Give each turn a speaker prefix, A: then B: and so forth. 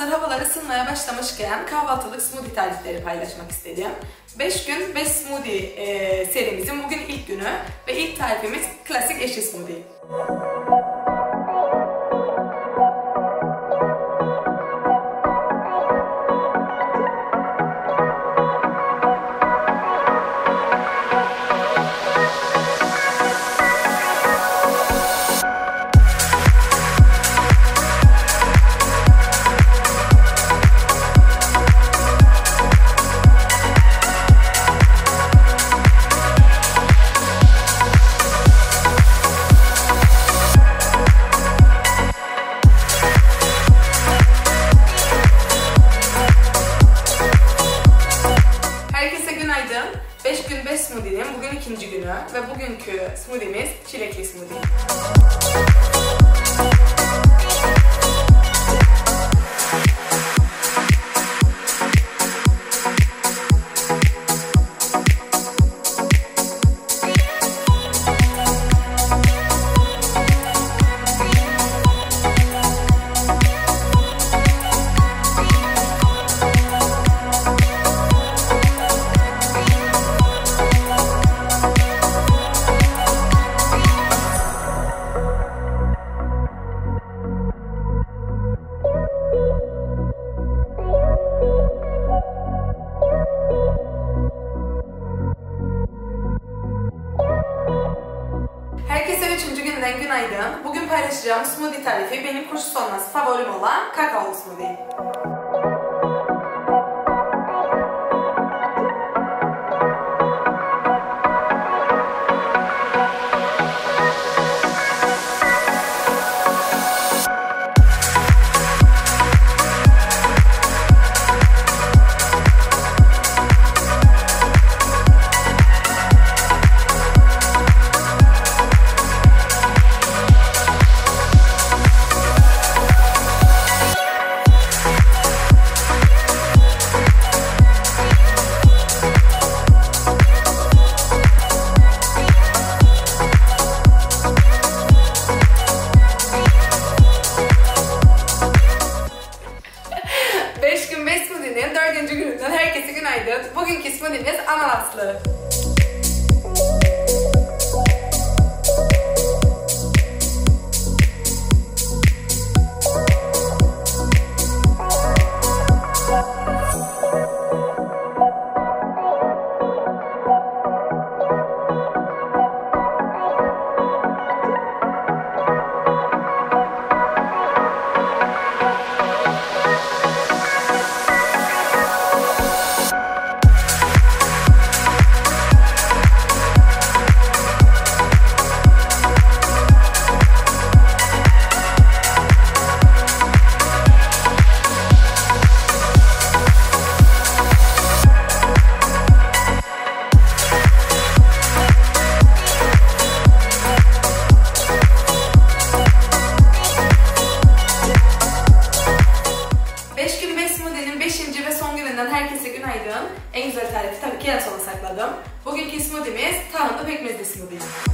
A: hazır havalar ısınmaya başlamışken kahvaltılık smoothie tarifleri paylaşmak istedim. 5 gün 5 smoothie serimizin bugün ilk günü ve ilk tarifimiz klasik eşli smoothie. Günaydın. 5 gün 5 smoothie'nin bugün ikinci günü ve bugünkü smoothie'miz çilekli smoothie. Herkese 3. günden günaydın. Bugün paylaşacağım smoothie tarifi benim kursuz olmaz favorim olan kakaolu smoothie. Smoothie'nin 4. gününden herkese günaydın. Bugünkü smoothie'miz ananaslı. Herkese günaydın. En güzel tarifi tabii ki en sona sakladım. Bugünkü smoothie'miz tahıllı pekmezli smoothie.